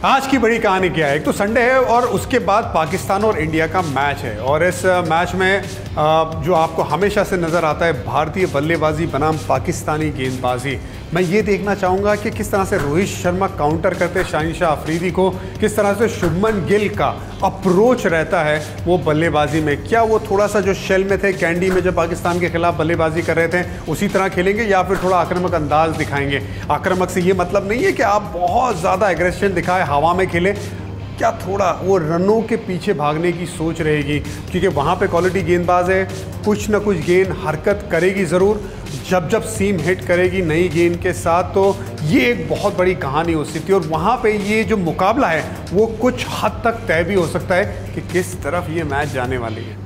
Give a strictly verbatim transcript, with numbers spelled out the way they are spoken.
आज की बड़ी कहानी क्या है? एक तो संडे है और उसके बाद पाकिस्तान और इंडिया का मैच है और इस मैच में जो आपको हमेशा से नज़र आता है भारतीय बल्लेबाजी बनाम पाकिस्तानी गेंदबाजी। मैं ये देखना चाहूँगा कि किस तरह से रोहित शर्मा काउंटर करते शाहिन अफरीदी को, किस तरह से शुभमन गिल का अप्रोच रहता है वो बल्लेबाजी में। क्या वो थोड़ा सा जो शेल में थे, कैंडी में जब पाकिस्तान के खिलाफ बल्लेबाजी कर रहे थे उसी तरह खेलेंगे या फिर थोड़ा आक्रामक अंदाज दिखाएंगे? आक्रामक से ये मतलब नहीं है कि आप बहुत ज़्यादा एग्रेशन दिखाए, हवा में खेले, क्या थोड़ा वो रनों के पीछे भागने की सोच रहेगी? क्योंकि वहाँ पे क्वालिटी गेंदबाज है, कुछ ना कुछ गेंद हरकत करेगी ज़रूर। जब जब सीम हिट करेगी नई गेंद के साथ तो ये एक बहुत बड़ी कहानी हो सकती है और वहाँ पे ये जो मुकाबला है वो कुछ हद तक तय भी हो सकता है कि किस तरफ ये मैच जाने वाली है।